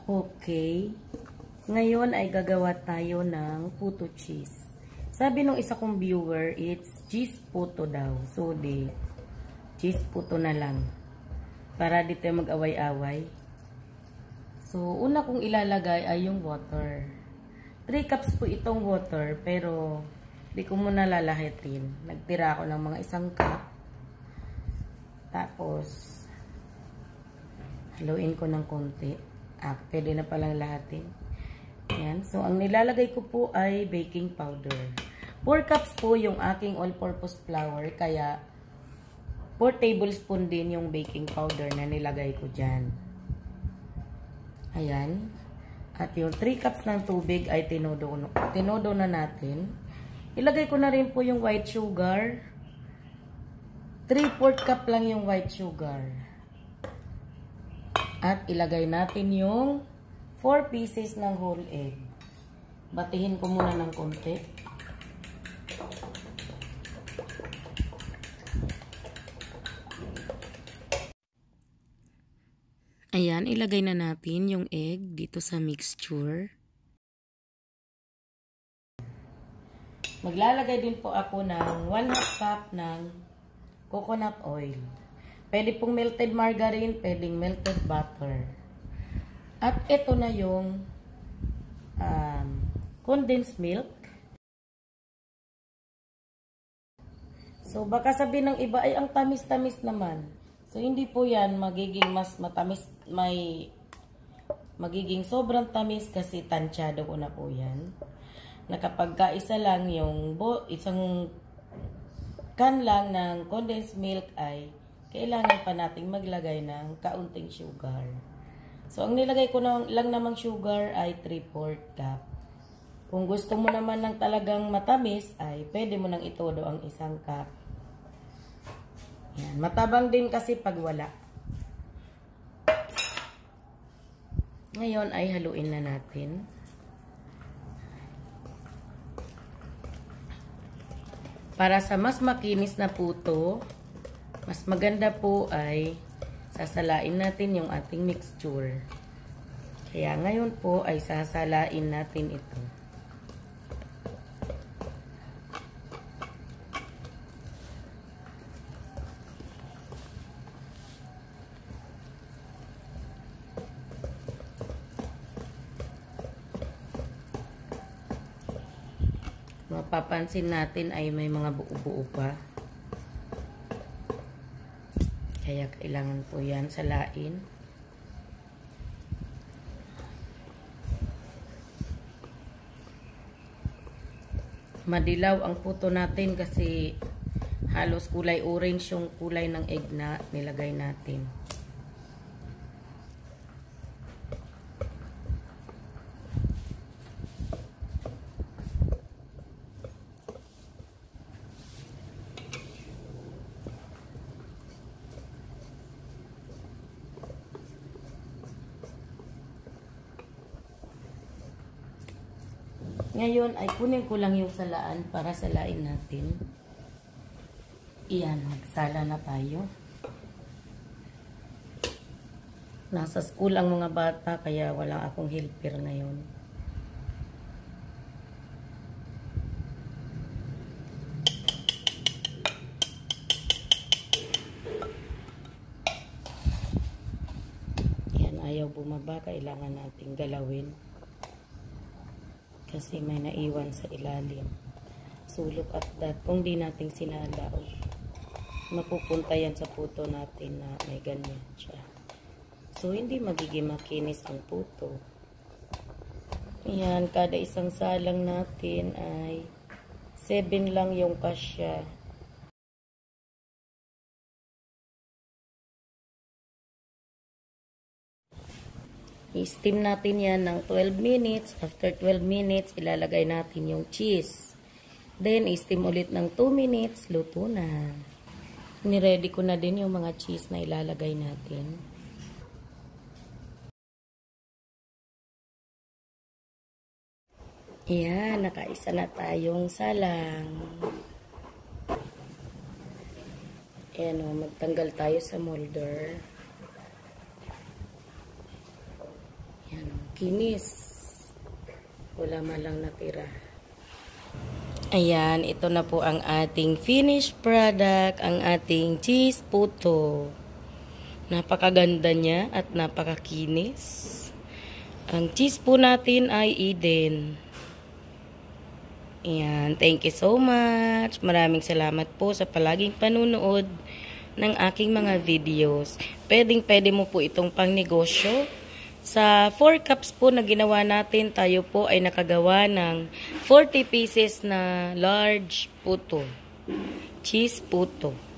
Okay. Ngayon ay gagawa tayo ng puto cheese. Sabi nung isa kong viewer, it's cheese puto daw. So, cheese puto na lang. Para di tayo mag-away-away. So, una kong ilalagay ay yung water. 3 cups po itong water, pero di ko muna lalahitin. Nagtira ako ng mga 1 cup. Tapos, haluin ko ng konti. Pwede na palang lahatin. Yan. So, ang nilalagay ko po ay baking powder. 4 cups po yung aking all-purpose flour. Kaya, 4 tablespoon din yung baking powder na nilagay ko dyan. Ayan. At yung 3 cups ng tubig ay tinodo na natin. Ilagay ko na rin po yung white sugar. 3/4 cup lang yung white sugar. At ilagay natin yung 4 pieces ng whole egg. Batihin ko muna ng konti. Ayan, ilagay na natin yung egg dito sa mixture. Maglalagay din po ako ng 1/2 cup ng coconut oil. Pwede pong melted margarine, pwedeng melted butter. At ito na yung condensed milk. So, baka sabihin ng iba, ay ang tamis-tamis naman. So, hindi po yan magiging mas matamis, magiging sobrang tamis kasi tansyado ko na po yan. Na kapag kaisa lang yung isang can lang ng condensed milk ay kailangan pa nating maglagay ng kaunting sugar. So, ang nilagay ko lang namang sugar ay 3/4 cup. Kung gusto mo naman ng talagang matamis, ay pwede mo nang itodo ang 1 cup. Yan. Matabang din kasi pag wala. Ngayon ay haluin na natin. Para sa mas makinis na puto, mas maganda po ay sasalain natin yung ating mixture. Kaya ngayon po ay sasalain natin ito. Mapapansin natin ay may mga buo-buo pa. Kaya kailangan po yan salain. Madilaw ang puto natin kasi halos kulay orange yung kulay ng egg na nilagay natin. Ngayon ay kunin ko lang yung salaan para salain natin. Iyan, magsala na tayo. Nasa school ang mga bata kaya wala akong helper ngayon. Yan, ayaw bumaba, kailangan nating galawin. Kasi may naiwan sa ilalim. So, look at that. Kung di natin sinalaw, mapupunta yan sa puto natin na may ganyan siya. So, hindi magiging makinis ang puto. Yan, kada isang salang natin ay 7 lang yung kasya. I-steam natin yan ng 12 minutes. After 12 minutes, ilalagay natin yung cheese. Then, i-steam ulit ng 2 minutes. Luto na. Niready ko na din yung mga cheese na ilalagay natin. Ayan, nakaisa na tayong salang. Ayan o, magtanggal tayo sa molder. Ayan o. kinis. Wala man lang natira. Ayan, ito na po ang ating finished product, ang ating cheese puto. Napakaganda niya at napakakinis. Ang cheese po natin ay Eden. Ayan, thank you so much. Maraming salamat po sa palaging panunood ng aking mga videos. Pwede mo po itong pangnegosyo. Sa 4 cups po na ginawa natin, tayo po ay nakagawa ng 40 pieces na large puto. Cheese puto.